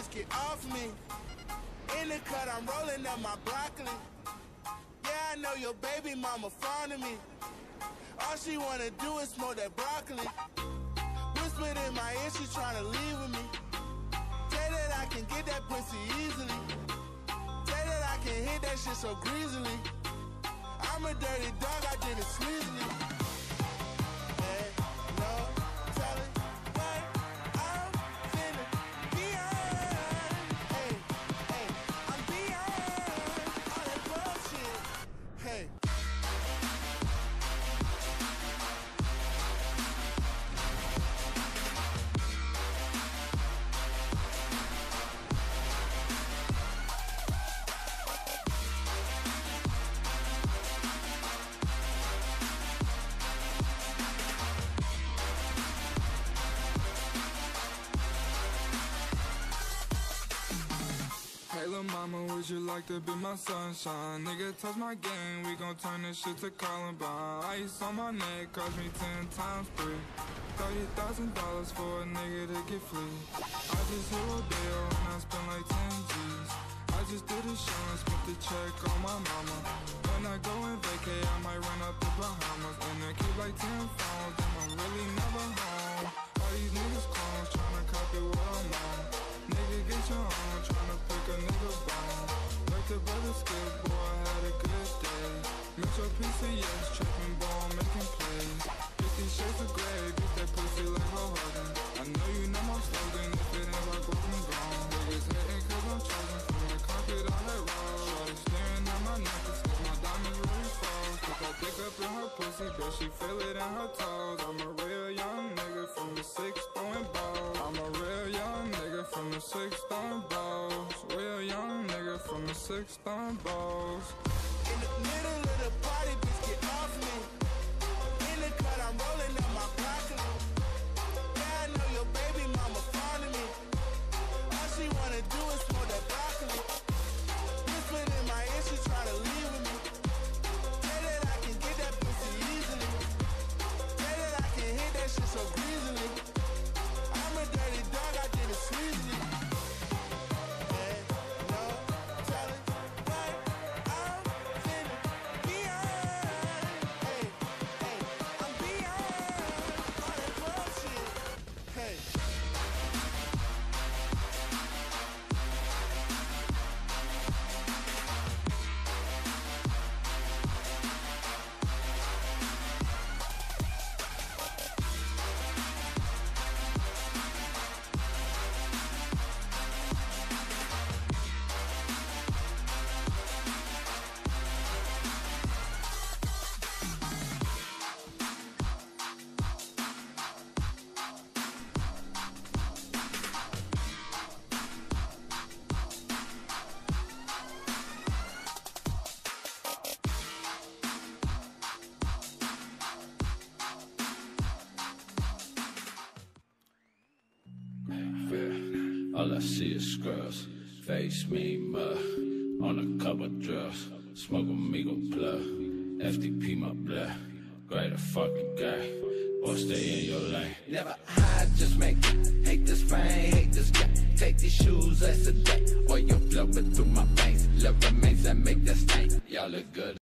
bitch, get off me. In the cut, I'm rolling up my broccoli. Yeah, I know your baby mama fond of me. All she wanna do is smoke that broccoli. Whispered in my ear, she tryna leave with me. Say that I can get that pussy easily. Say that I can hit that shit so greasily. I'm a dirty dog, I did it sleazily. Hey, no telling what I'm finna be on. Hey, hey, I'm beyond all that bullshit. Hey. Hey lil' mama, would you like to be my sunshine? Nigga, touch my game, we gon' turn this shit to Columbine. Ice on my neck, cost me 10 times 3. $30,000 for a nigga to get free. I just hit Rodeo and I spent like 10 G's. I just did a show and spent the check on my mama. When I go and vacay, I might run up the Bahamas. And I keep like 10 phones, and I'm really never home. All these niggas clones tryna copy what I'm on. Nigga, get your own, tryna pick a nigga bone. Like the brother skip, boy, I had a good day. Metro PCS, trapping ball, making plays. 50 shades of gray, beat that pussy like Ho Hogan. I know you know my slogan, if it ain't like broken gone. Niggas hating cause I'm chosen from the concrete on that road. Shorty staring at my necklace, cause my diamonds really froze. Took that dick up in her pussy, girl, she feel it in her toes. I'm a real young nigga from the 6 throwing balls. I'm a real young nigga from the 6 throwing balls. Real young nigga from the 6 throwing balls. In the middle of the party, bitch, get off me. In the cut, I'm rolling up my broccoli. Yeah, I know your baby mama fond of me. All she wanna do is smoke that broccoli. Whispered in my ear, she tryna leave with me. Say that I can get that pussy easily. Say that I can hit that shit so greasily. I'm a dirty dog, I did it sleazily. Hey, no telling what I'm finna be on. Hey, hey, I'm beyond all that bullshit. Hey. All I see is scrubs, face me mud, on a couple drugs, smoke amigo plug, FTP my blood, greater fucking guy, or stay in your lane. Never hide, just make it, hate this fame, hate this guy, take these shoes as a day, or you're flowing through my veins, love remains that make that stain, y'all look good.